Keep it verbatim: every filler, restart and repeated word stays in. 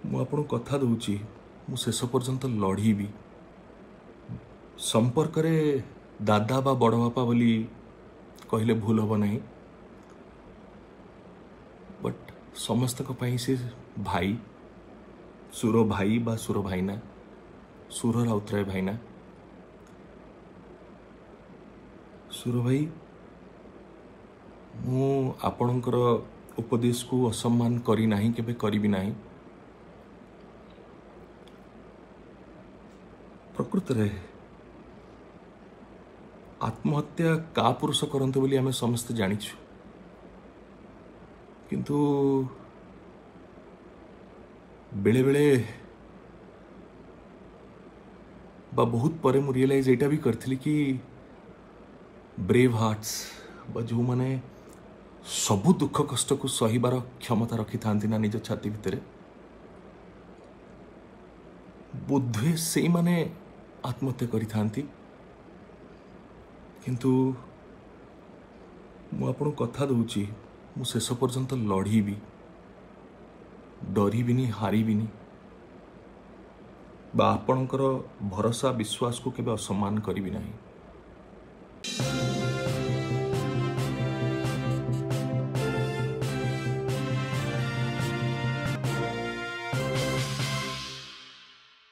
ମୁଁ ଆପଣଙ୍କୁ କଥା ଦଉଛି ମୁଁ ଶେଷ ପର୍ଯ୍ୟନ୍ତ ଲଢ଼ିବି। ସମ୍ପର୍କରେ ଦାଦା ବା ବଡ଼ ବାପା ବୋଲି କହିଲେ ଭୁଲ ହେବ ନାହିଁ, ବଟ୍ ସମସ୍ତଙ୍କ ପାଇଁ ସେ ଭାଇ, ସୁର ଭାଇ ବା ସୁର ଭାଇନା, ସୁର ରାଉତରାୟ ଭାଇନା। ସୁର ଭାଇ, ମୁଁ ଆପଣଙ୍କର ଉପଦେशକୁ असम्मान करी नहीं, केबे करी नहीं। प्रकृत रे आत्महत्या का पुरुष करते बोली आमे समस्त जानिछु, किंतु बेले बेले बा बहुत परे मु रियलाइज एटा भी करथिली कि ब्रेव हार्ट्स बा जो माने सबु दुख कष्ट को सहीबार क्षमता रखी थांती ना निज छाती भितर, बोधे से माने आत्महत्या करी थांती। किंतु मु आपन कथा दउची मु शेष पर्यंत लढ़ीबी, डरिबिनी, हारिबिनी बा आपणकर भरोसा विश्वास को केबे असम्मान करिबि नाही।